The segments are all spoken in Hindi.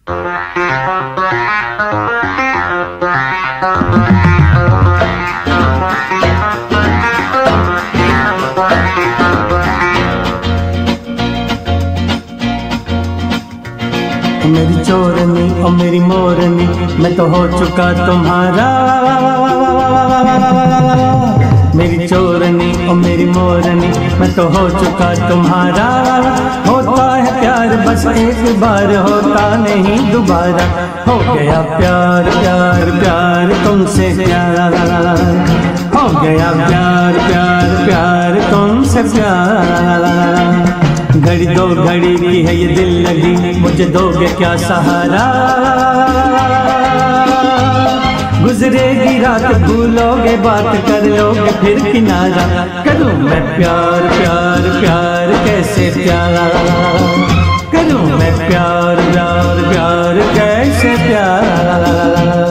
मेरी चोरनी और मेरी मोरनी, मैं तो हो चुका तुम्हारा। मेरी चोरनी और मेरी मोरनी, मैं तो हो चुका तुम्हारा। होता है प्यार बस एक बार, होता नहीं दोबारा। हो गया प्यार प्यार प्यार तुमसे प्यार, हो गया प्यार प्यार प्यार तुमसे प्यार। घड़ी दो घड़ी की है ये दिल लगी, मुझे दोगे क्या सहारा। गुजरेगी रात भूलोगे बात, कर लोगे फिर किनारा। करूं मैं प्यार प्यार प्यार कैसे प्यार, करूं मैं प्यार प्यार प्यार कैसे प्यार।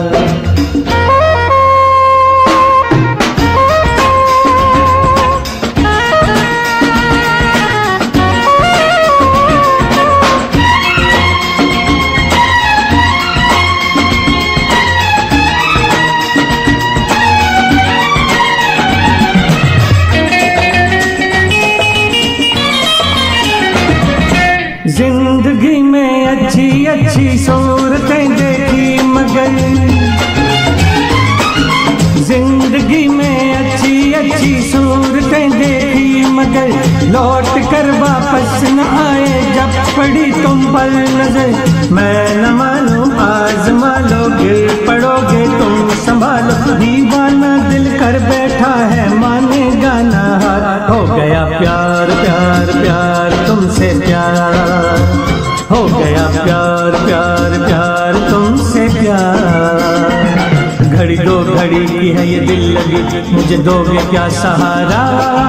जिंदगी में अच्छी अच्छी सूरतें देखी, मगर जिंदगी में अच्छी अच्छी सूरतें देखी, मगर लौट कर वापस न आए जब पड़ी तुम पर नजर। मैं न मालूम आजमा लो, गिर पड़ोगे तुम संभालो। दीवाना दिल कर बैठा है, मानेगा ना हार। हो गया प्यार प्यार प्यार तुमसे प्यार, हो गया प्यार प्यार प्यार तुमसे प्यार। घड़ी दो घड़ी की है ये दिल लगी, मुझे दोगे क्या सहारा।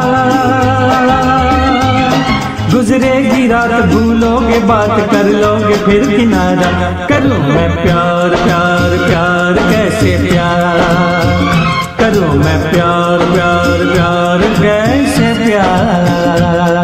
गुजरेगी रात भूलोगे बात, कर लोगे फिर किनारा। करूं मैं प्यार प्यार प्यार कैसे प्यार, करूं मैं प्यार प्यार प्यार कैसे प्यार।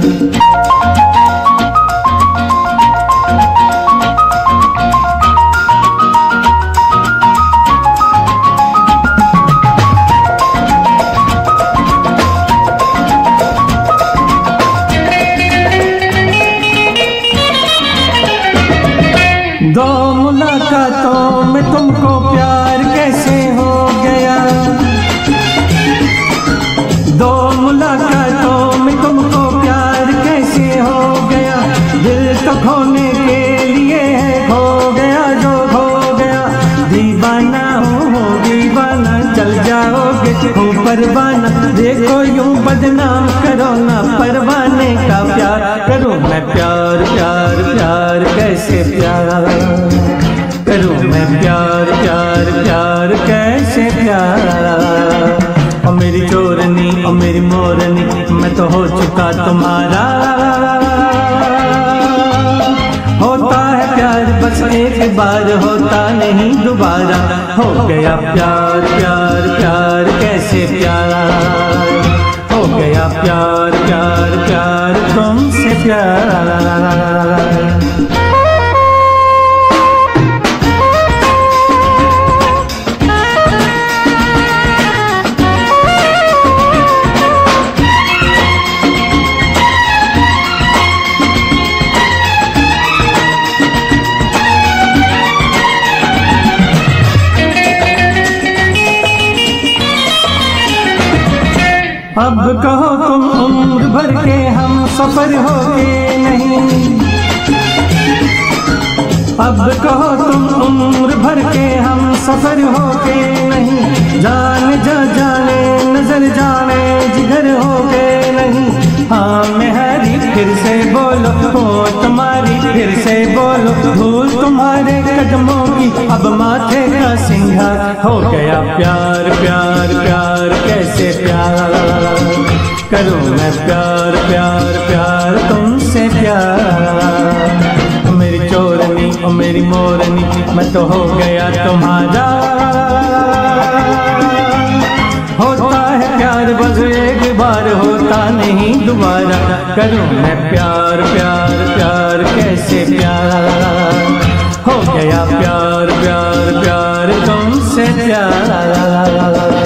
दो मुलाकातों में तुमको प्यार कैसे हो गया, दो मुलाकातों में तुमको प्यार कैसे हो गया। दिल तो खोने के लिए है, खो गया जो खो गया। दीवाना हो दीवाना, चल जाओगे हो परवाना। देखो यूं बदनाम करो ना परवाने का प्यार। करूं मैं प्यार प्यार प्यार कैसे प्यार, करूं मैं प्यार प्यार प्यार कैसे प्यार। और मेरी चोरनी और मेरी मोरनी, मैं तो हो चुका तुम्हारा। होता है प्यार बस एक बार, होता नहीं दोबारा। हो गया प्यार प्यार प्यार कैसे प्यार, हो गया प्यार प्यार प्यार तुमसे प्यार। अब कहो तुम उम्र भर के हम सफर हो के नहीं, अब कहो तुम उम्र भर के हम सफर हो के नहीं। जान जा जाने नजर जाने जिगर हो के नहीं। हाँ मेहरी फिर से बोलो, हो तुम्हारी फिर से बोलो। धूल तुम्हारे कदमों की अब माथे का सिंगार। हो गया प्यार प्यार प्यार कैसे प्यार, करूं मैं प्यार प्यार प्यार तुमसे प्यार। मेरी चोरनी और मेरी मोरनी, मैं तो हो गया तुम्हारा। होता है प्यार बस एक बार, होता नहीं दोबारा। करूं मैं प्यार प्यार प्यार कैसे प्यार, हो प्यार।